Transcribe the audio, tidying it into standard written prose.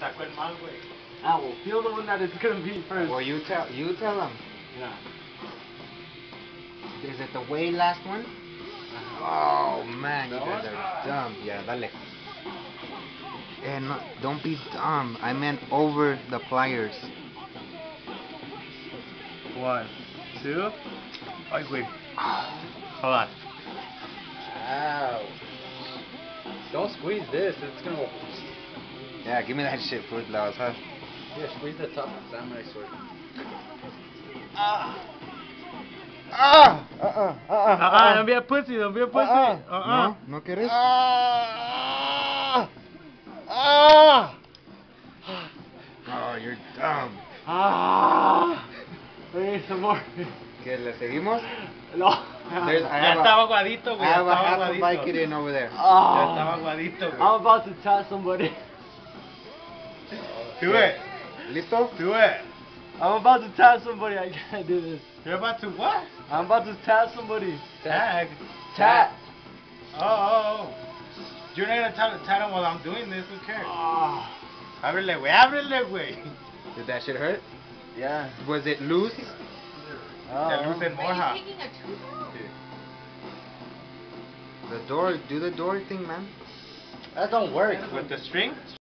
sacó el mal, güey. Ah, well, feel the one that it's gonna be first. Well, you tell them. Yeah. Is it the way last one? Oh man, you That guys one? are dumb. Yeah, dale. No, don't be dumb. I meant over the pliers. 1, 2. Ay, güey. Hold on. Ow. Don't squeeze this, it's gonna... Yeah, give me that shit, food laws, huh? Yeah, squeeze the top of the samurai sword. Don't be a pussy, don't be a pussy. No, no quieres. Oh, you're dumb. Hey, some more. ¿Qué, le seguimos? No. Ya estaba aguadito, güey. I Ya have a estaba half a aguadito. Vicodin over there. Ya estaba aguadito, güey. I'm about to tap somebody. Do it. ¿Listo? Do it. I'm about to tap somebody. I can't do this. You're about to what? I'm about to tap somebody. Tag. Tap. Oh. You're not gonna tell him while I'm doing this. Who cares? Ah. Ábrele, güey. Ábrele, güey. Did that shit hurt? Yeah. Was it loose? Ya lucen Are moja. you taking a tooth out? The door, do the door thing, man. That don't work. With the string?